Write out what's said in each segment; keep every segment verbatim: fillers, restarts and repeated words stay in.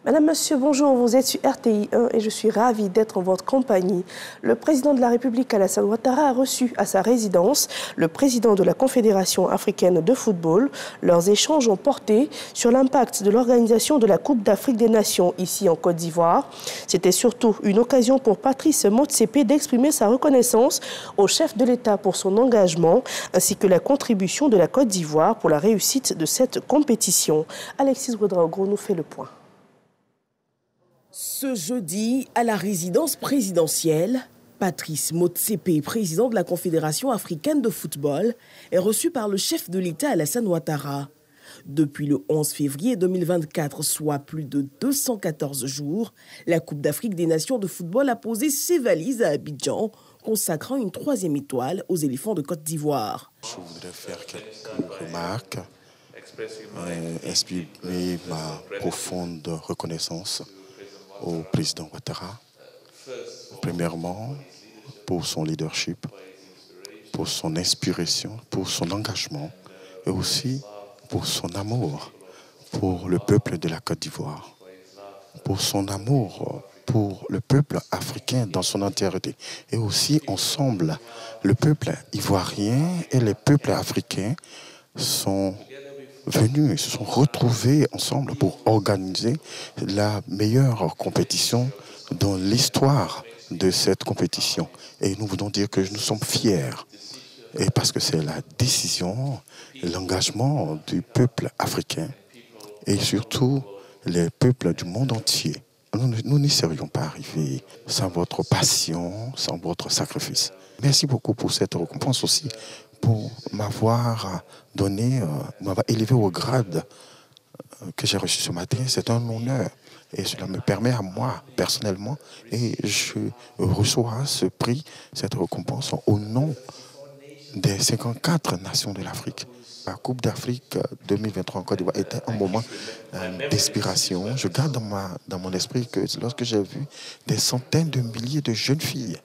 Madame, Monsieur, bonjour, vous êtes sur R T I un et je suis ravie d'être en votre compagnie. Le président de la République, Alassane Ouattara, a reçu à sa résidence le président de la Confédération africaine de football. Leurs échanges ont porté sur l'impact de l'organisation de la Coupe d'Afrique des Nations ici en Côte d'Ivoire. C'était surtout une occasion pour Patrice Motsepe d'exprimer sa reconnaissance au chef de l'État pour son engagement ainsi que la contribution de la Côte d'Ivoire pour la réussite de cette compétition. Alexis Ouedraogo nous fait le point. Ce jeudi, à la résidence présidentielle, Patrice Motsepe, président de la Confédération africaine de football, est reçu par le chef de l'État Alassane Ouattara. Depuis le onze février deux mille vingt-quatre, soit plus de deux cent quatorze jours, la Coupe d'Afrique des Nations de football a posé ses valises à Abidjan, consacrant une troisième étoile aux éléphants de Côte d'Ivoire. Je voudrais faire quelques remarques, euh, exprimer ma profonde reconnaissance au président Ouattara, premièrement pour son leadership, pour son inspiration, pour son engagement et aussi pour son amour pour le peuple de la Côte d'Ivoire, pour son amour pour le peuple africain dans son entièreté et aussi ensemble, le peuple ivoirien et les peuples africains sont venus, se sont retrouvés ensemble pour organiser la meilleure compétition dans l'histoire de cette compétition. Et nous voulons dire que nous sommes fiers. Et parce que c'est la décision, l'engagement du peuple africain et surtout les peuples du monde entier. Nous n'y serions pas arrivés sans votre passion, sans votre sacrifice. Merci beaucoup pour cette récompense aussi, pour m'avoir donné, euh, m'avoir élevé au grade que j'ai reçu ce matin. C'est un honneur et cela me permet à moi, personnellement, et je reçois ce prix, cette récompense au nom des cinquante-quatre nations de l'Afrique. La Coupe d'Afrique deux mille vingt-trois en Côte d'Ivoire était un moment euh, d'inspiration. Je garde dans, ma, dans mon esprit que lorsque j'ai vu des centaines de milliers de jeunes filles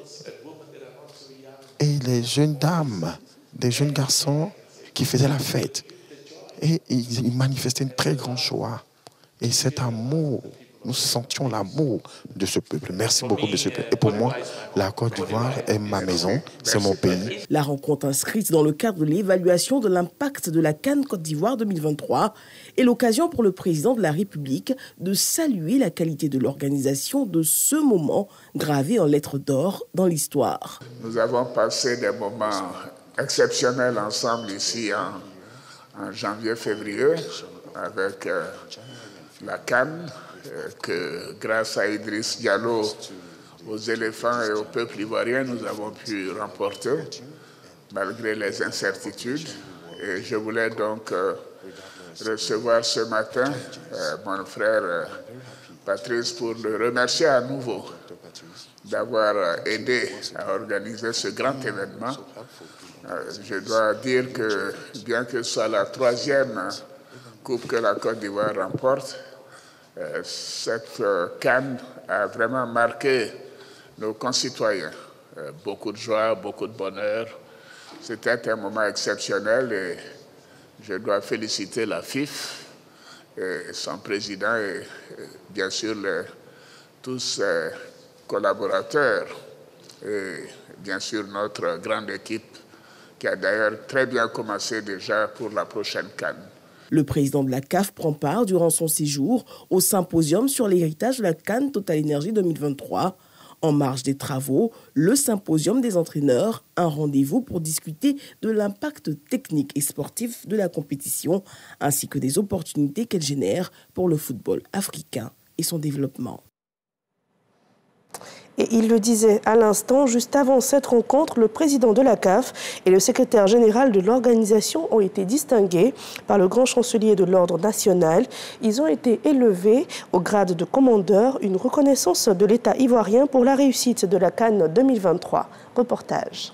et les jeunes dames, des jeunes garçons qui faisaient la fête. Et ils, ils manifestaient une très grande joie. Et cet amour, nous sentions l'amour de ce peuple. Merci beaucoup de ce peuple. Et pour moi, la Côte d'Ivoire est ma maison, c'est mon pays. La rencontre inscrite dans le cadre de l'évaluation de l'impact de la CAN Côte d'Ivoire deux mille vingt-trois est l'occasion pour le président de la République de saluer la qualité de l'organisation de ce moment gravé en lettres d'or dans l'histoire. Nous avons passé des moments exceptionnels ensemble ici en, en janvier-février avec euh, la CAN. Que grâce à Idriss Diallo, aux éléphants et au peuple ivoirien, nous avons pu remporter, malgré les incertitudes. Et je voulais donc euh, recevoir ce matin euh, mon frère euh, Patrice pour le remercier à nouveau d'avoir euh, aidé à organiser ce grand événement. Euh, je dois dire que, bien que ce soit la troisième coupe que la Côte d'Ivoire remporte, Euh, cette euh, CAN a vraiment marqué nos concitoyens. Euh, beaucoup de joie, beaucoup de bonheur. C'était un moment exceptionnel et je dois féliciter la F I F et son président et, et bien sûr les, tous ses collaborateurs et bien sûr notre grande équipe qui a d'ailleurs très bien commencé déjà pour la prochaine CAN. Le président de la C A F prend part durant son séjour au symposium sur l'héritage de la CAN Total Energy deux mille vingt-trois. En marge des travaux, le symposium des entraîneurs, un rendez-vous pour discuter de l'impact technique et sportif de la compétition, ainsi que des opportunités qu'elle génère pour le football africain et son développement. Et il le disait à l'instant, juste avant cette rencontre, le président de la C A F et le secrétaire général de l'organisation ont été distingués par le grand chancelier de l'ordre national. Ils ont été élevés au grade de commandeur, une reconnaissance de l'État ivoirien pour la réussite de la CAN deux mille vingt-trois. Reportage.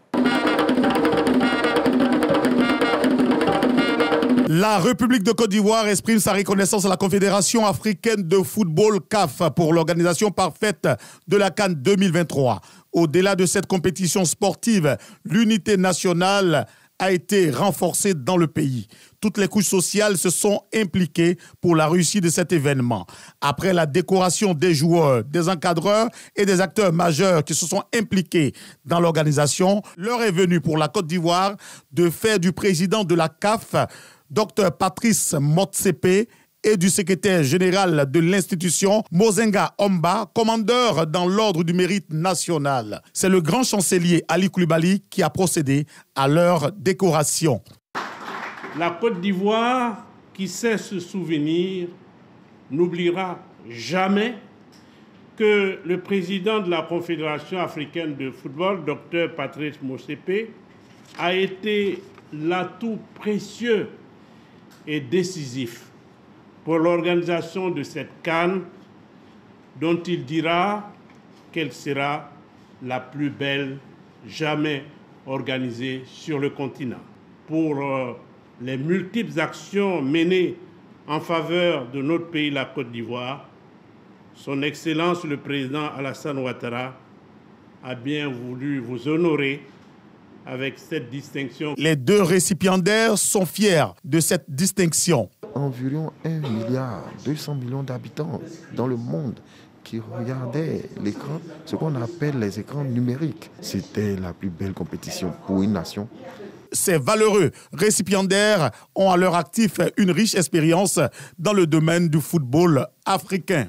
La République de Côte d'Ivoire exprime sa reconnaissance à la Confédération africaine de football C A F pour l'organisation parfaite de la CAN deux mille vingt-trois. Au-delà de cette compétition sportive, l'unité nationale a été renforcée dans le pays. Toutes les couches sociales se sont impliquées pour la réussite de cet événement. Après la décoration des joueurs, des encadreurs et des acteurs majeurs qui se sont impliqués dans l'organisation, l'heure est venue pour la Côte d'Ivoire de faire du président de la C A F, Dr Patrice Motsepe, et du secrétaire général de l'institution, Mozenga Omba, commandeur dans l'ordre du mérite national. C'est le grand chancelier Ali Koulibaly qui a procédé à leur décoration. La Côte d'Ivoire, qui sait se souvenir, n'oubliera jamais que le président de la Confédération africaine de football, Dr Patrice Motsepe, a été l'atout précieux et décisif pour l'organisation de cette CAN, dont il dira qu'elle sera la plus belle jamais organisée sur le continent. Pour euh, les multiples actions menées en faveur de notre pays, la Côte d'Ivoire, Son Excellence le Président Alassane Ouattara a bien voulu vous honorer avec cette distinction. Les deux récipiendaires sont fiers de cette distinction. Environ un milliard deux cents millions d'habitants dans le monde qui regardaient l'écran, ce qu'on appelle les écrans numériques. C'était la plus belle compétition pour une nation. Ces valeureux récipiendaires ont à leur actif une riche expérience dans le domaine du football africain.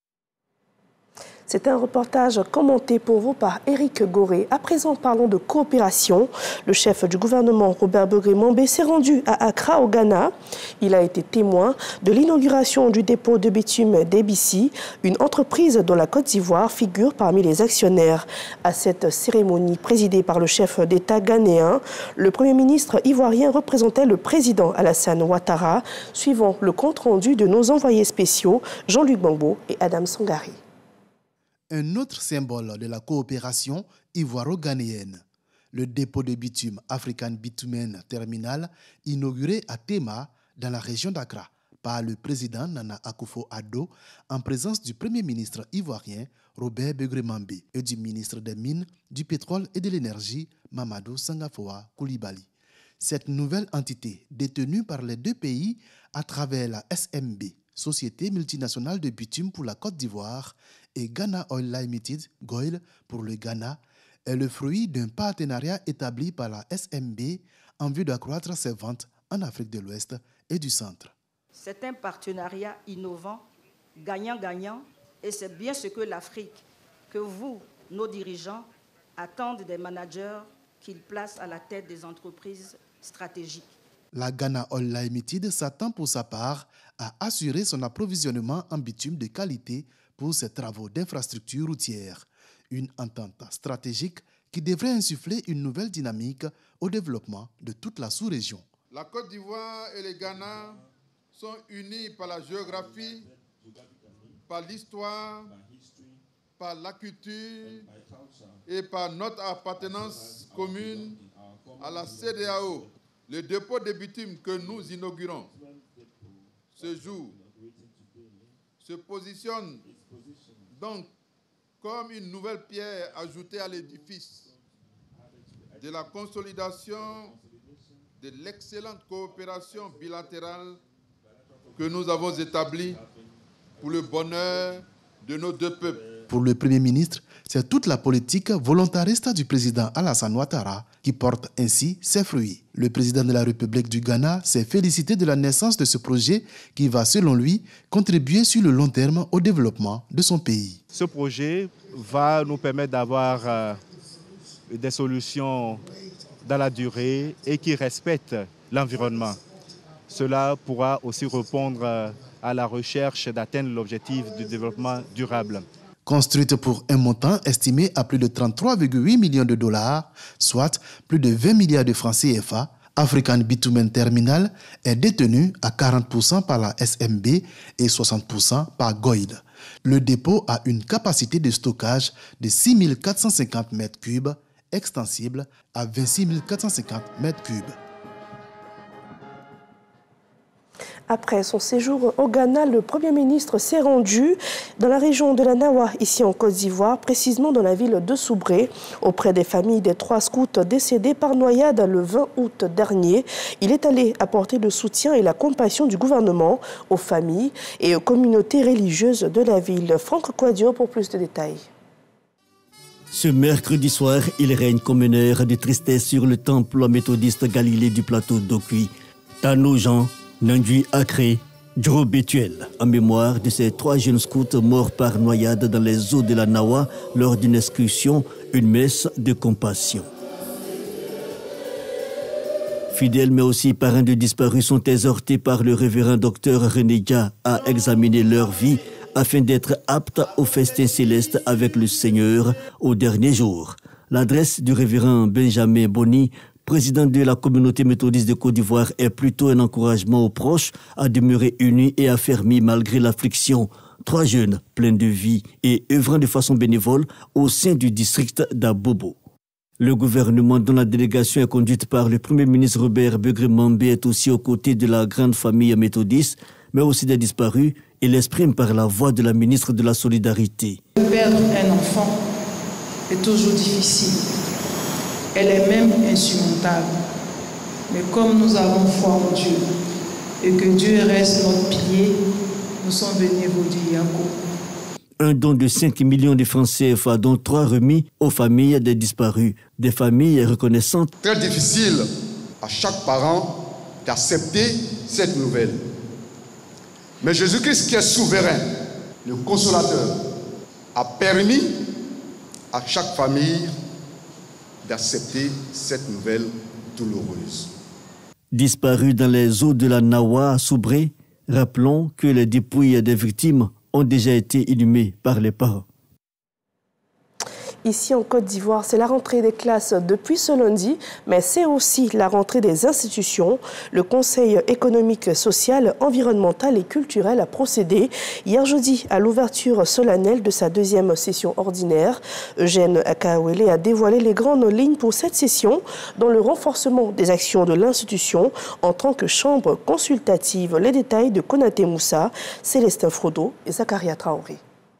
C'est un reportage commenté pour vous par Éric Goré. À présent, parlons de coopération. Le chef du gouvernement, Robert Begré-Mambé, s'est rendu à Accra, au Ghana. Il a été témoin de l'inauguration du dépôt de bitume d'A B C, une entreprise dont la Côte d'Ivoire figure parmi les actionnaires. À cette cérémonie présidée par le chef d'État ghanéen, le Premier ministre ivoirien représentait le président Alassane Ouattara, suivant le compte-rendu de nos envoyés spéciaux Jean-Luc Bambo et Adam Sangari. Un autre symbole de la coopération ivoiro-ghanéenne, le dépôt de bitume African Bitumen Terminal, inauguré à Tema, dans la région d'Accra, par le président Nana Akufo-Addo, en présence du Premier ministre ivoirien Robert Begré-Mambé et du ministre des Mines, du Pétrole et de l'Énergie Mamadou Sangafoa Koulibaly. Cette nouvelle entité, détenue par les deux pays à travers la S M B, Société multinationale de bitume pour la Côte d'Ivoire, et Ghana Oil Limited, G O I L pour le Ghana, est le fruit d'un partenariat établi par la S M B en vue d'accroître ses ventes en Afrique de l'Ouest et du Centre. C'est un partenariat innovant, gagnant-gagnant, et c'est bien ce que l'Afrique, que vous, nos dirigeants, attendent des managers qu'ils placent à la tête des entreprises stratégiques. La Ghana Oil Limited s'attend pour sa part à assurer son approvisionnement en bitume de qualité pour ses travaux d'infrastructure routière. Une entente stratégique qui devrait insuffler une nouvelle dynamique au développement de toute la sous-région. La Côte d'Ivoire et le Ghana sont unis par la géographie, par l'histoire, par la culture et par notre appartenance commune à la C E D E A O. Le dépôt de bitume que nous inaugurons ce jour se positionne donc comme une nouvelle pierre ajoutée à l'édifice de la consolidation de l'excellente coopération bilatérale que nous avons établie pour le bonheur de nos deux peuples. Pour le Premier ministre, c'est toute la politique volontariste du président Alassane Ouattara qui porte ainsi ses fruits. Le président de la République du Ghana s'est félicité de la naissance de ce projet qui va, selon lui, contribuer sur le long terme au développement de son pays. Ce projet va nous permettre d'avoir euh, des solutions dans la durée et qui respectent l'environnement. Cela pourra aussi répondre euh, à la recherche d'atteindre l'objectif du développement durable. Construite pour un montant estimé à plus de trente-trois virgule huit millions de dollars, soit plus de vingt milliards de francs C F A, African Bitumen Terminal est détenu à quarante pour cent par la S M B et soixante pour cent par G O I L. Le dépôt a une capacité de stockage de six mille quatre cent cinquante mètres cubes, extensible à vingt-six mille quatre cent cinquante mètres cubes. Après son séjour au Ghana, le Premier ministre s'est rendu dans la région de la Nawa, ici en Côte d'Ivoire, précisément dans la ville de Soubré, auprès des familles des trois scouts décédés par noyade le vingt août dernier. Il est allé apporter le soutien et la compassion du gouvernement aux familles et aux communautés religieuses de la ville. Franck Quadio pour plus de détails. Ce mercredi soir, il règne comme une heure de tristesse sur le temple méthodiste Galilée du plateau d'Okui. Tano Jean, Nangui Akré, Dro Betuel, en mémoire de ces trois jeunes scouts morts par noyade dans les eaux de la Nawa lors d'une excursion, une messe de compassion. Fidèles mais aussi parents de disparus sont exhortés par le révérend docteur René Dia à examiner leur vie afin d'être aptes au festin céleste avec le Seigneur au dernier jour. L'adresse du révérend Benjamin Boni, président de la communauté méthodiste de Côte d'Ivoire, est plutôt un encouragement aux proches à demeurer unis et affermis malgré l'affliction. Trois jeunes pleins de vie et œuvrant de façon bénévole au sein du district d'Abobo. Le gouvernement, dont la délégation est conduite par le Premier ministre Robert Begré-Mambé, est aussi aux côtés de la grande famille méthodiste, mais aussi des disparus, et l'exprime par la voix de la ministre de la Solidarité. Perdre un enfant est toujours difficile. Elle est même insurmontable. Mais comme nous avons foi en Dieu et que Dieu reste notre pilier, nous sommes venus vous dire Yako. Un don de cinq millions de francs C F A, dont trois remis aux familles des disparus. Des familles reconnaissantes. Très difficile à chaque parent d'accepter cette nouvelle. Mais Jésus-Christ, qui est souverain, le consolateur, a permis à chaque famille d'accepter cette nouvelle douloureuse. Disparus dans les eaux de la Nawa à Soubré, rappelons que les dépouilles des victimes ont déjà été inhumées par les parents. Ici en Côte d'Ivoire, c'est la rentrée des classes depuis ce lundi, mais c'est aussi la rentrée des institutions. Le Conseil économique, social, environnemental et culturel a procédé hier jeudi à l'ouverture solennelle de sa deuxième session ordinaire. Eugène Akawele a dévoilé les grandes lignes pour cette session, dont le renforcement des actions de l'institution en tant que chambre consultative. Les détails de Konaté Moussa, Célestin Frodo et Zakaria Traoré.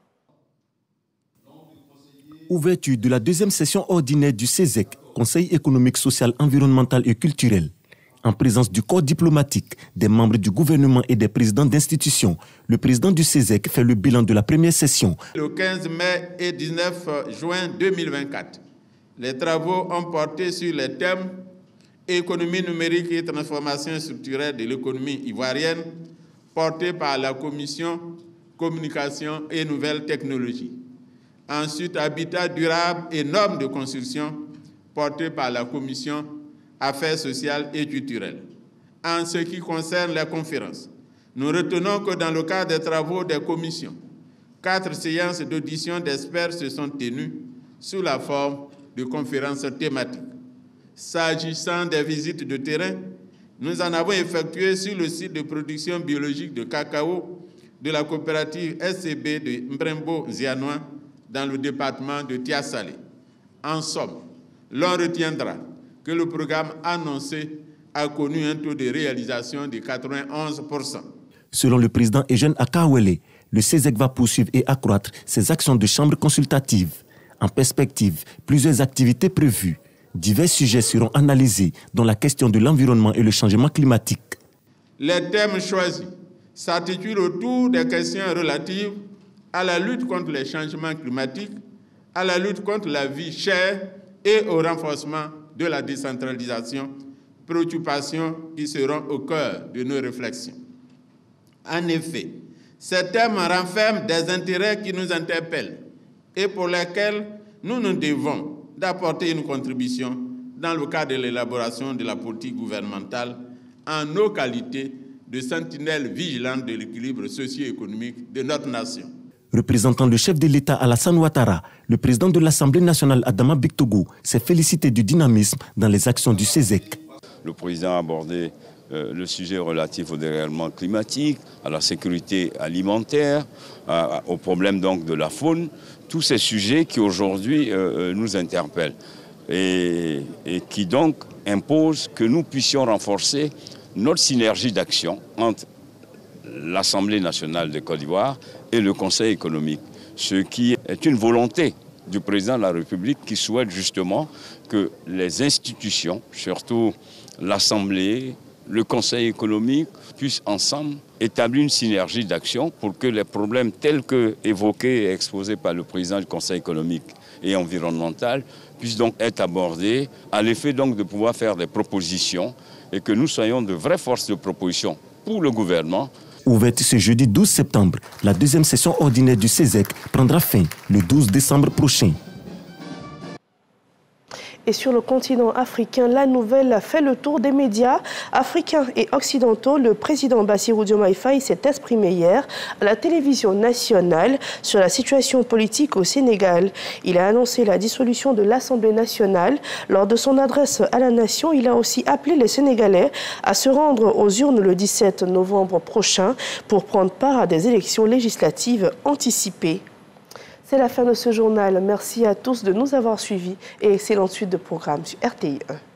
Ouverture de la deuxième session ordinaire du C E S E C, Conseil économique, social, environnemental et culturel. En présence du corps diplomatique, des membres du gouvernement et des présidents d'institutions, le président du C E S E C fait le bilan de la première session. Le quinze mai et dix-neuf juin deux mille vingt-quatre, les travaux ont porté sur les thèmes économie numérique et transformation structurelle de l'économie ivoirienne, portés par la commission communication et nouvelles technologies. Ensuite, habitat durable et normes de construction, porté par la commission Affaires sociales et culturelles. En ce qui concerne les conférences, nous retenons que dans le cadre des travaux des commissions, quatre séances d'audition d'experts se sont tenues sous la forme de conférences thématiques. S'agissant des visites de terrain, nous en avons effectué sur le site de production biologique de cacao de la coopérative S C B de Mbrembo-Zianois, dans le département de Tia-Salé. En somme, l'on retiendra que le programme annoncé a connu un taux de réalisation de quatre-vingt-onze pour cent. Selon le président Eugène Akawele, le C E S E C va poursuivre et accroître ses actions de chambre consultative. En perspective, plusieurs activités prévues. Divers sujets seront analysés, dont la question de l'environnement et le changement climatique. Les thèmes choisis s'articulent autour des questions relatives à la lutte contre les changements climatiques, à la lutte contre la vie chère et au renforcement de la décentralisation, préoccupations qui seront au cœur de nos réflexions. En effet, ces thèmes renferment des intérêts qui nous interpellent et pour lesquels nous nous devons d'apporter une contribution dans le cadre de l'élaboration de la politique gouvernementale en nos qualités de sentinelles vigilantes de l'équilibre socio-économique de notre nation. Représentant le chef de l'État Alassane Ouattara, le président de l'Assemblée nationale Adama Bictogo s'est félicité du dynamisme dans les actions du C E S E C. Le président a abordé euh, le sujet relatif au dérèglement climatique, à la sécurité alimentaire, à, au problème donc de la faune, tous ces sujets qui aujourd'hui euh, nous interpellent et, et qui donc imposent que nous puissions renforcer notre synergie d'action entre l'Assemblée nationale de Côte d'Ivoire et le Conseil économique, ce qui est une volonté du président de la République qui souhaite justement que les institutions, surtout l'Assemblée, le Conseil économique, puissent ensemble établir une synergie d'action pour que les problèmes tels que évoqués et exposés par le président du Conseil économique et environnemental puissent donc être abordés à l'effet donc de pouvoir faire des propositions et que nous soyons de vraies forces de proposition pour le gouvernement. Ouverte ce jeudi douze septembre, la deuxième session ordinaire du CESEC prendra fin le douze décembre prochain. Et sur le continent africain, la nouvelle a fait le tour des médias africains et occidentaux. Le président Bassirou Diomaye Faye s'est exprimé hier à la télévision nationale sur la situation politique au Sénégal. Il a annoncé la dissolution de l'Assemblée nationale. Lors de son adresse à la nation, il a aussi appelé les Sénégalais à se rendre aux urnes le dix-sept novembre prochain pour prendre part à des élections législatives anticipées. C'est la fin de ce journal. Merci à tous de nous avoir suivis et excellente suite de programmes sur R T I un.